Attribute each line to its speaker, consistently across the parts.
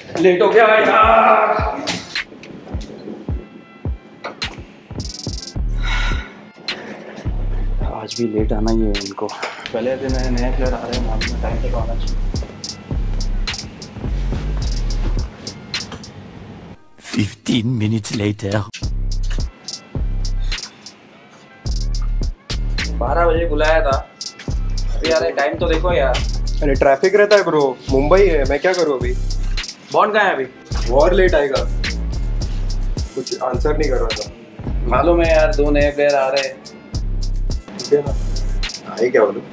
Speaker 1: Late हो गया यार। आज भी लेट आना ही है इनको। पहले दिन नए प्लेयर आ रहे हैं, मालूम है, टाइम पे आना चाहिए।
Speaker 2: 15 minutes later.
Speaker 1: 12 बजे बुलाया था, अभी यार टाइम तो देखो यार।
Speaker 3: अरे ट्रैफिक रहता है ब्रो, मुंबई है, मैं क्या करूँ अभी।
Speaker 1: बॉन्ड कहाँ है अभी?
Speaker 3: और लेट आएगा, कुछ आंसर नहीं कर रहा था।
Speaker 1: मालूम है यार, 2 नए प्लेयर आ रहे हैं।
Speaker 3: ठीक है ना, आए क्या बोलूं।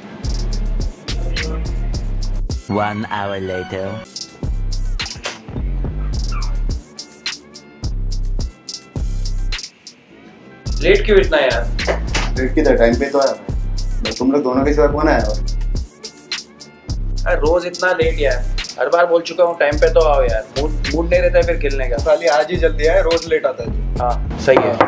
Speaker 2: 1 hour later.
Speaker 1: लेट क्यों इतना यार?
Speaker 3: लेट किधर, टाइम पे तो आया मैं। तुम लोग दोनों के सिवा कौन आया?
Speaker 1: अरे रोज इतना लेट यार, हर बार बोल चुका हूँ टाइम पे तो आओ यार। मूड नहीं रहता है फिर खेलने का।
Speaker 3: खाली आज ही जल्दी आया, रोज लेट आता है।
Speaker 1: हाँ सही है।